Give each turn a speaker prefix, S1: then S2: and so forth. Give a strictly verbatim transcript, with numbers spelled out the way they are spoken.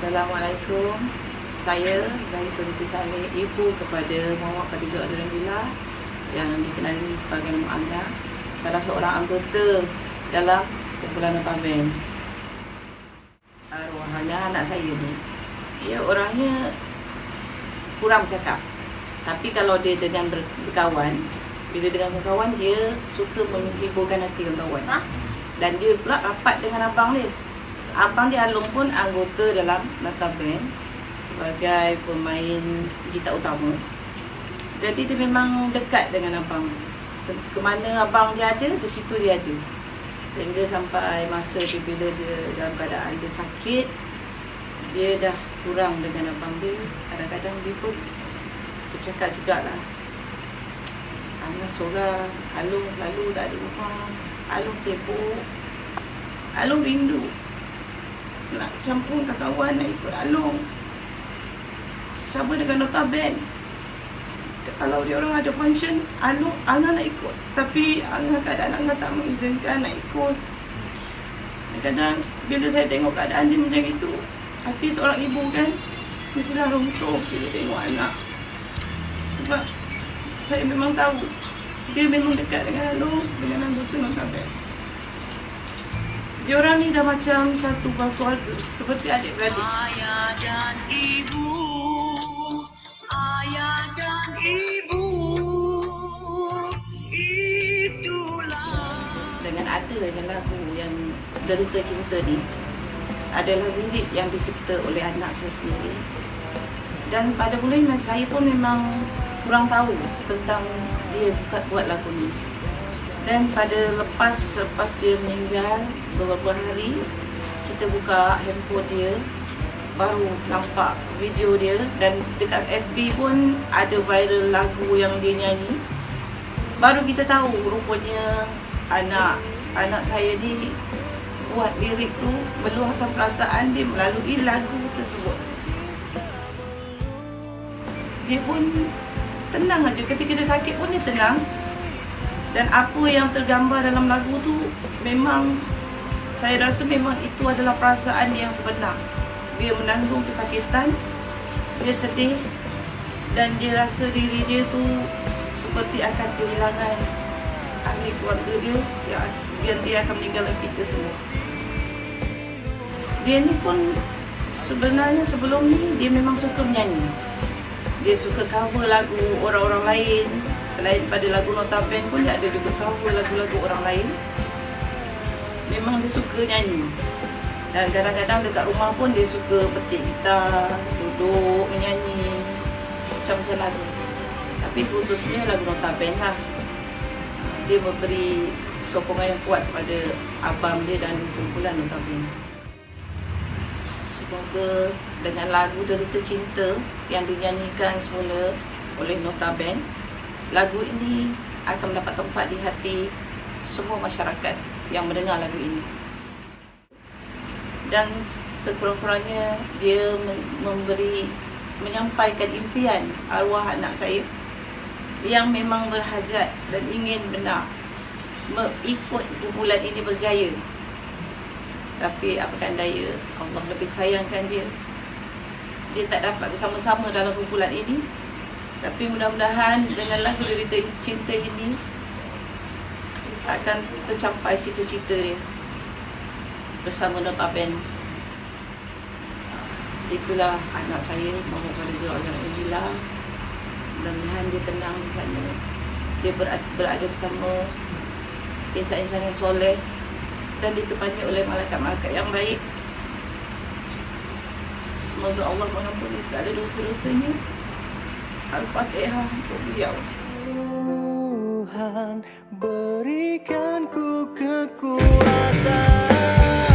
S1: Assalamualaikum. Saya Zaitun Binti Saleh, ibu kepada Muhammad Khadijah Azlan Billah yang dikenali sebagai Mak Ana, salah seorang anggota dalam kumpulan Notaben. Arwahnya anak saya ni, dia orangnya kurang bercakap. Tapi kalau dia dengan berkawan, bila dengan berkawan dia suka menghiburkan hati kawan. Ha? Dan dia pula rapat dengan abang dia. Abang dia Alung pun anggota dalam Notaben sebagai pemain gitar utama. Jadi dia memang dekat dengan abang. Ke mana abang dia ada, di situ dia ada. Sehingga sampai masa dia, bila dia dalam keadaan dia sakit, dia dah kurang dengan abang dia. Kadang-kadang dia pun bercakap jugalah. Anak seorang, Alung selalu tak ada rumah, Alung sibuk, Alung rindu nak campur kawan nak ikut Alung sama dengan Notaben. Kalau dia orang ada function, Alung, Angah nak ikut. Tapi Angah keadaan Angah tak mengizinkan nak ikut. Kadang-kadang bila saya tengok keadaan dia macam itu, hati seorang ibu kan mestilah runtuh bila tengok anak. Sebab saya memang tahu dia memang dekat dengan Alung, dengan anggota Notaben. Dia orang ni dah macam satu keluarga, seperti adik-beradik.
S2: Ayah dan ibu, ayah dan ibu, itulah.
S1: Dengan adanya lagu yang Derita Cinta ni adalah lirik yang dicipta oleh anak saya sendiri. Dan pada mulanya saya pun memang kurang tahu tentang dia buat, buat lagu ni. Dan pada lepas lepas dia meninggal beberapa hari, kita buka handphone dia, baru nampak video dia. Dan dekat F B pun ada viral lagu yang dia nyanyi. Baru kita tahu rupanya anak anak saya ni buat lirik tu, meluahkan perasaan dia melalui lagu tersebut. Dia pun tenang aja, ketika dia sakit pun dia tenang. Dan apa yang tergambar dalam lagu tu memang saya rasa memang itu adalah perasaan yang sebenar. Dia menanggung kesakitan, dia sedih dan dia rasa diri dia tu seperti akan kehilangan ahli keluarga dia yang dia akan meninggalkan kita semua. Dia ni pun sebenarnya sebelum ni dia memang suka menyanyi. Dia suka cover lagu orang-orang lain. Selain pada lagu Notaben pun dia ada juga cover lagu-lagu orang lain. Memang dia suka nyanyi. Dan kadang-kadang dekat rumah pun dia suka petik gitar, duduk menyanyi macam-macam lagu. Tapi khususnya lagu Notaben lah. Dia memberi sokongan yang kuat pada abang dia dan kumpulan Notaben. Semoga dengan lagu Derita Cinta yang dinyanyikan semula oleh Notaben, lagu ini akan mendapat tempat di hati semua masyarakat yang mendengar lagu ini. Dan sekurang-kurangnya dia memberi, menyampaikan impian arwah anak saya yang memang berhajat dan ingin benar mengikut kumpulan ini berjaya. Tapi apakan daya, Allah lebih sayangkan dia. Dia tak dapat bersama-sama dalam kumpulan ini. Tapi mudah-mudahan dengan lagu Derita Cinta ini akan tercapai cita-cita dia bersama Notaben. Itulah anak saya, Muhammad Khadijah Azlan Billah. Mudah-mudahan dia tenang di sana. Dia berada bersama insan-insan yang soleh dan ditemani oleh malaikat-malaikat yang baik. Semoga Allah mengampuni segala dosa-dosanya. Al-Fatihah untuk beliau.
S2: Tuhan berikan ku kekuatan.